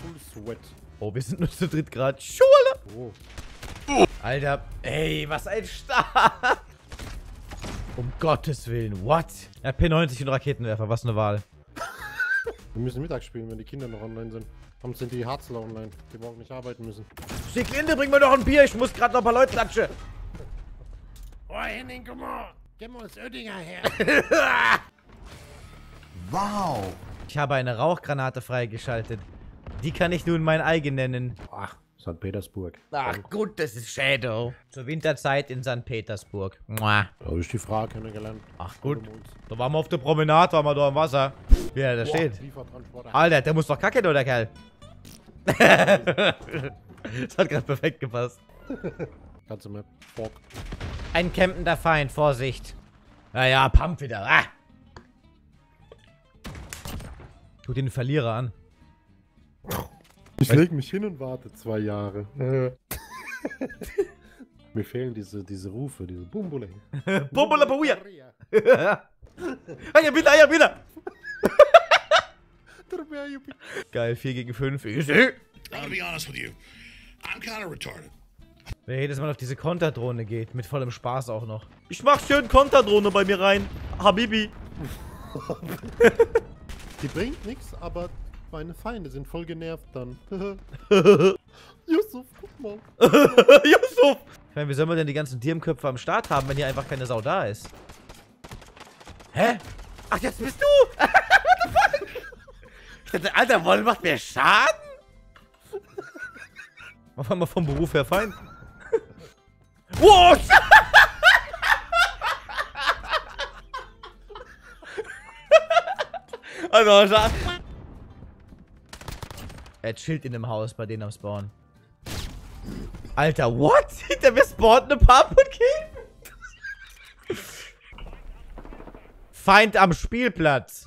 Sweat. Oh, wir sind nur zu dritt gerade. Schule! Oh. Alter, ey, was ein Start! Um Gottes Willen, what? Ja, P90 und Raketenwerfer, was eine Wahl. Wir müssen Mittag spielen, wenn die Kinder noch online sind. Warum sind die Harzler online, die morgen nicht arbeiten müssen? Sieglinde, bring mir doch ein Bier, ich muss gerade noch ein paar Leute klatschen. Oh, Henning, komm mal. Gib mal das Oettinger her. Wow. Ich habe eine Rauchgranate freigeschaltet. Die kann ich nun mein eigen nennen. Ach, St. Petersburg. Ach gut, das ist Shadow. Zur Winterzeit in St. Petersburg. Mua. Da habe ich die Frau kennengelernt. Ach gut. Da waren wir auf der Promenade, waren wir da im Wasser. Wie er da steht. Alter, der muss doch kacken, oder Kerl? Das hat gerade perfekt gepasst. Ganze Map. Bock. Ein campender Feind, Vorsicht. Naja, Pump wieder. Ah. Guck den Verlierer an. Ich leg mich hin und warte 2 Jahre. Mir fehlen diese Rufe, diese Bumbule. Bumbula Bauja. Hier wieder. Geil, 4 gegen 5. I'm gonna be honest with you. I'm kind of retarded. Wer jedes Mal auf diese Konterdrohne geht, mit vollem Spaß auch noch. Ich mach schön Konterdrohne bei mir rein. Habibi. Die bringt nichts, aber meine Feinde sind voll genervt dann. Yusuf, guck mal. Yusuf! Ich meine, wie sollen wir denn die ganzen Dirmköpfe am Start haben, wenn hier einfach keine Sau da ist? Hä? Ach, jetzt bist du! What the fuck? Ich dachte, Alter, Woll macht mir Schaden? Auf einmal vom Beruf her Feind. Wow! Also, er chillt in dem Haus bei denen am Spawn. Alter, what? Hinter mir spawnt eine Paprika? Feind am Spielplatz.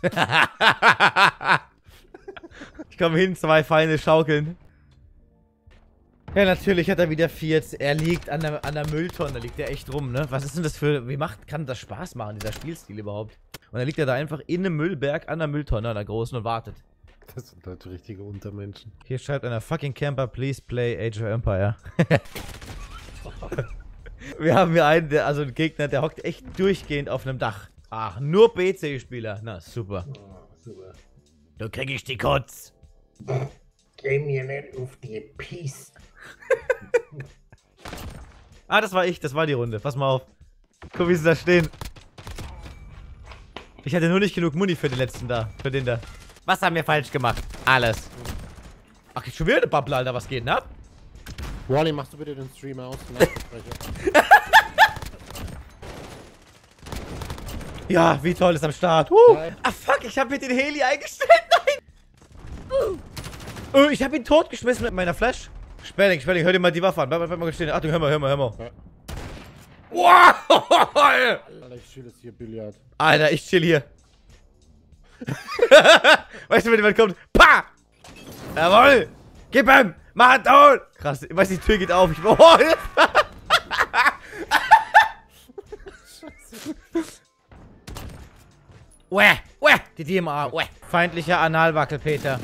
Ich komme hin, 2 Feinde schaukeln. Ja, natürlich hat er wieder 4. Er liegt an der Mülltonne, da liegt er echt rum, ne? Was ist denn das für... kann das Spaß machen, dieser Spielstil überhaupt? Und dann liegt er da einfach in einem Müllberg an der Mülltonne, an der großen, und wartet. Das sind halt richtige Untermenschen. Hier schreibt einer fucking Camper, please play Age of Empire. Wir haben hier einen Gegner, der hockt echt durchgehend auf einem Dach. Ach, nur PC-Spieler. Na, super. Oh, super. Da krieg ich die Kotz. Geh mir nicht auf die Piste. Ah, das war ich. Das war die Runde. Pass mal auf. Guck, wie sie da stehen. Ich hatte nur nicht genug Muni für den letzten da. Für den da. Was haben wir falsch gemacht? Alles. Ach, schon wieder eine Bubble, Alter. Was geht denn ab? Wally, machst du bitte den Stream aus? Ja, wie toll ist am Start. Ah, fuck. Ich habe mir den Heli eingestellt. Nein. Ich habe ihn totgeschmissen mit meiner Flash. Spelling, hör dir mal die Waffe an. Bleib mal stehen. Achtung, hör mal. Ja. Wow! Alter, ich chill jetzt hier Billard. Alter, ich chill hier. Weißt du, wenn jemand kommt? Pa! Jawohl! Gib ihm! Mach ihn down! Krass, ich weiß, die Tür geht auf. Ich oh, die DMA, Feindlicher Analwackelpeter.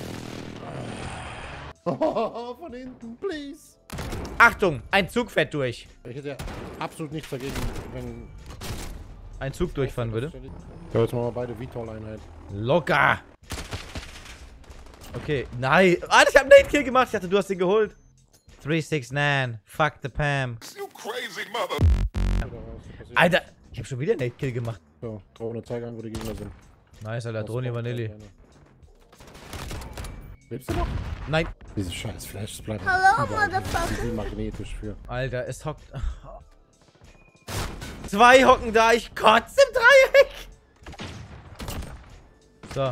Oh, von hinten, please. Achtung, ein Zug fährt durch. Ich hätte ja absolut nichts dagegen, wenn ein Zug durchfahren würde. Ja, jetzt machen wir beide VTOL-Einheit. Locker. Okay, nein. Alter, ich hab einen Nate-Kill gemacht. Ich dachte, du hast ihn geholt. 369, fuck the Pam. You crazy mother. Alter, ich hab schon wieder einen Nate-Kill gemacht. So, Drohne, zeig an, wo die Gegner sind. Nice, Alter, Droni Vanilli. Lebst du noch? Nein. Diese scheiß Flashes bleiben. Hello, motherfucker. Die sind magnetisch für. Alter, es hockt... 2 hocken da, ich kotze im Dreieck. So.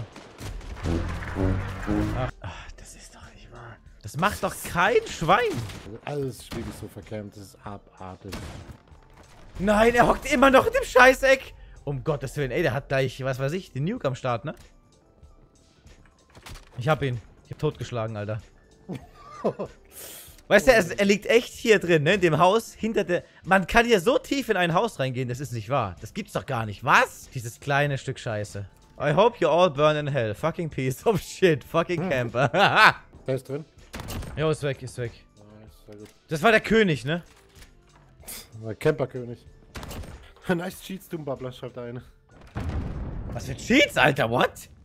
Ach, das ist doch nicht wahr. Das macht doch kein Schwein. Also alles Spiel ist so verkämmt, das ist abartig. Nein, er hockt immer noch in dem Scheißeck. Um Gottes Willen, ey, der hat gleich, was weiß ich, den Nuke am Start, ne? Ich hab ihn. Ich hab totgeschlagen, Alter. Weißt du, er liegt echt hier drin, ne? In dem Haus, hinter der... Man kann hier so tief in ein Haus reingehen, das ist nicht wahr. Das gibt's doch gar nicht. Was? Dieses kleine Stück Scheiße. I hope you all burn in hell. Fucking piece of shit. Fucking camper. Der ist drin. Jo, ist weg, ist weg. Nice, sehr gut. Das war der König, ne? Der Camperkönig. Nice Cheats, du Babbler, schreibt der eine. Was für Cheats, Alter, what?